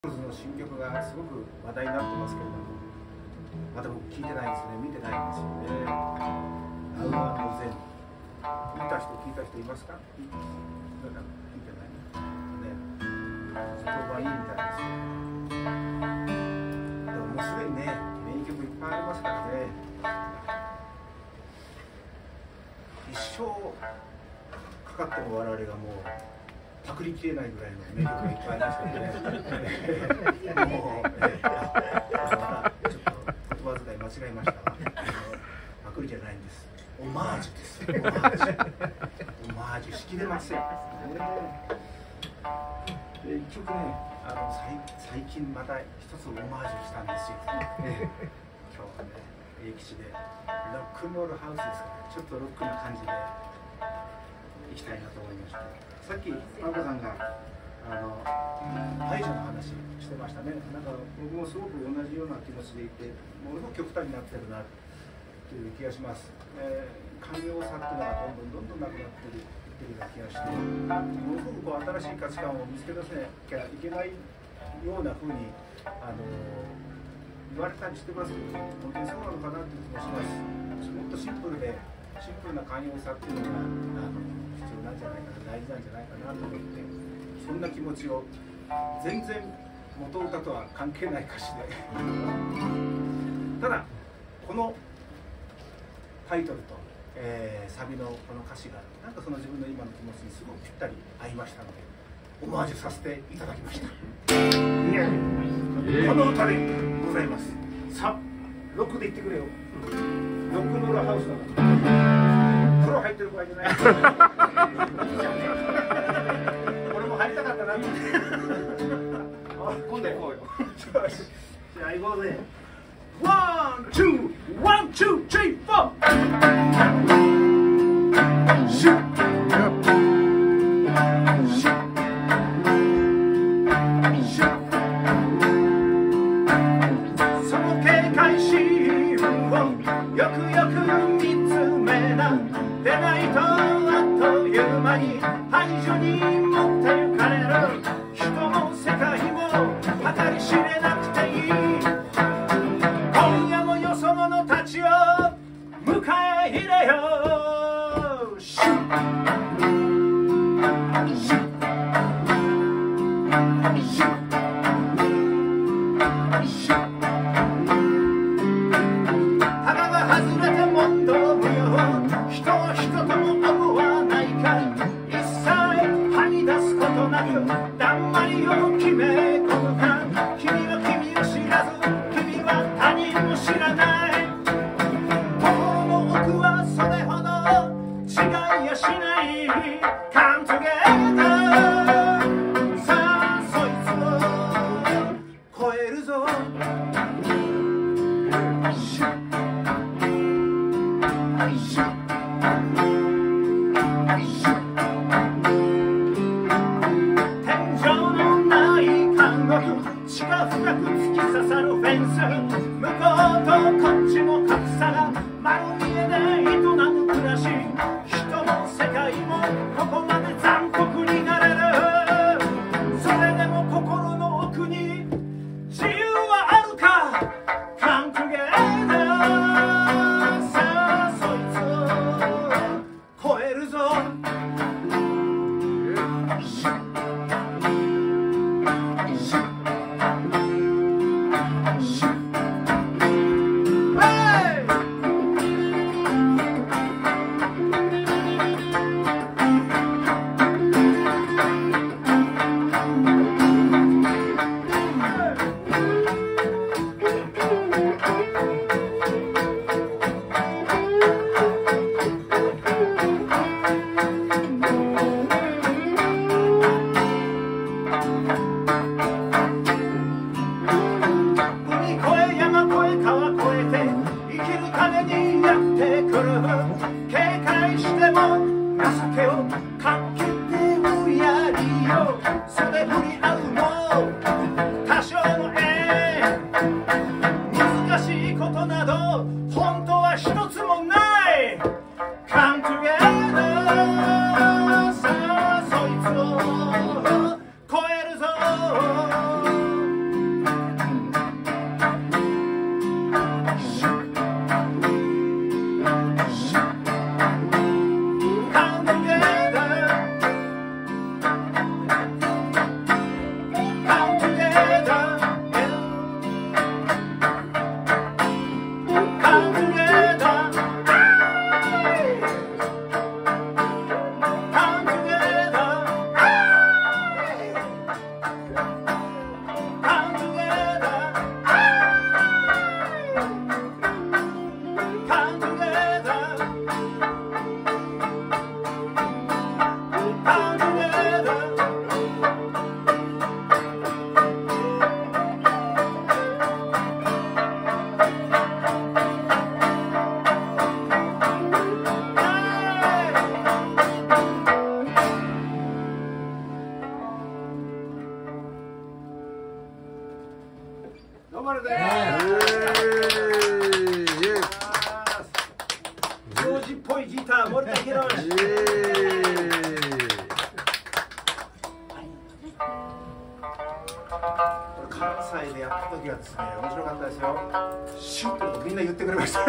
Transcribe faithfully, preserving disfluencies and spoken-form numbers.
の新曲がすごく話題になってますけれども、まだ僕聞いてないですね、見てないんですよね。アウアーのゼン、見た人、聞いた人いますか？聞いてないね。評判いいみたいですよ。でももうすでにね、名曲いっぱいありますからね。一生かかっても我々がもうパクりきれないぐらいの名曲がいっぱいありますけどね。もう、えー、またちょっと言葉遣い間違えましたが、パクリじゃないんです。オマージュです。オマージュ。オマージュしきれません。で一曲ね、あの最近また一つオマージュしたんですよ。今日はね、永吉でロックンロールハウスですから、ちょっとロックな感じでいきたいなと思いました。さっきマコさんがあの排除の話してましたね。なんか僕もすごく同じような気持ちでいて、ものすごく極端になってるなという気がします。えー、寛容さっていうのがどんどんどんどんなくなっているような気がして、ものすごくこう新しい価値観を見つけ出さなきゃいけないようなふうにあの言われたりしてますけど、本当にそうなのかなという気もします。もっとシンプルでシンプルな寛容さっていうのがあの必要なんじゃないかな、大事なんじゃないかなと思って、そんな気持ちを全然元歌とは関係ない歌詞でただこのタイトルと、えー、サビのこの歌詞がなんかその自分の今の気持ちにすごくぴったり合いましたので、オマージュさせていただきました。この歌でございます。さあロックで言ってくれよ。ロックンロールハウスだから風呂入ってる場合じゃない俺も入りたかったなって今度行こうよじゃあ行こうぜ。ワン、ツー、ワン、ツー、スリー、フォーシュッシュッシュッその警戒心をよくよく見つめなでないとあっという間に排除に持ってゆかれる。人の世界も計り知れなくていい。今夜もよそ者たちを迎え入れよう。シュッシュッシュッシュッだんまりを決め込むか。君は君を知らず、君は他人も知らない。心の奥はそれほど違いやしない。Come together さあそいつを超えるぞ。シュッシュッシュッ血が深く突き刺さるフェンス。向こうとこっちの格差が丸見えで営む暮らし。人も世界もここまで残酷になれる。それでも心の奥に自由はあるか。Come together さあそいつを超えるぞ。警戒しても情けをかけてもやりよ。袖振り合うも多少の縁。難しいことなど本当は一つもない。Come together さあそいつを超えるぞ。 どうもありがとうございます。ジョージっぽいギター、森田博。関西でやった時はですね、面白かったですよ。シュッとみんな言ってくれました。